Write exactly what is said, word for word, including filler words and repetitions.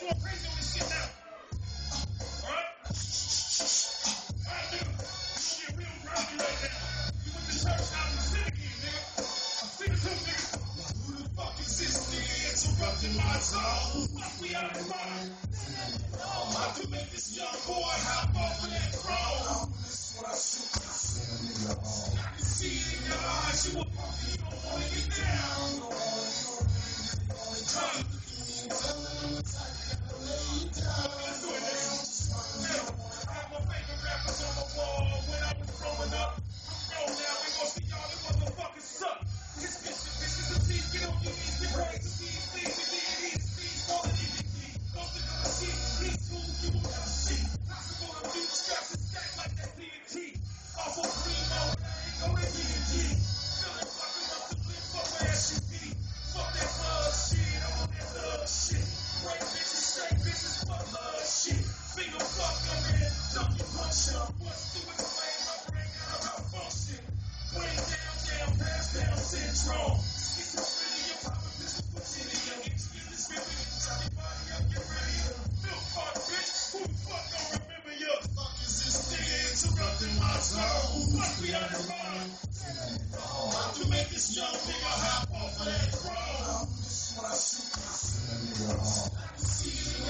going crazy on this shit now. Alright? Alright, nigga. You gonna get real grimy right now. You went to church, now you sin again, nigga. I'm sinning too, nigga. Who the fuck is this nigga interrupting my song? Who the fuck we out of mind? I can make this young boy hop off of that throne. I can see it in your eyes, you a punk, you don't wanna get down. Come. Let's do it, nigga. Now, I have my favorite rappers on the wall when I was growing up. Yo, now we gon' see y'all, them motherfuckers suck. This bitch, this bitch is a thief, get on your knees, get ready to see these things, and these things, more than anything. Don't think I'm a cheat, these tools you will never see. Possible to beat straps and stack like that T N T. Off of Primo, and I ain't going D and G. Feeling fucking up the flip, fuck my S U V. Fuck that blood shit, I'm on that love shit. White bitches, straight bitches, fuck love shit. Finger fuck your man, dump your punch up. What's through it, flame, my brain got a malfunction. Brain down, down, pass down syndrome. Schizophrenia, poppin' pistol, put it in your itch. Get this ribbon, chop your body up, get ready to milk fuck, bitch. Who the fuck don't remember you? Fuck is this nigga interrupting my zone? Who fuck we out of mind? I can make this young nigga hop off of that throne. I can see it in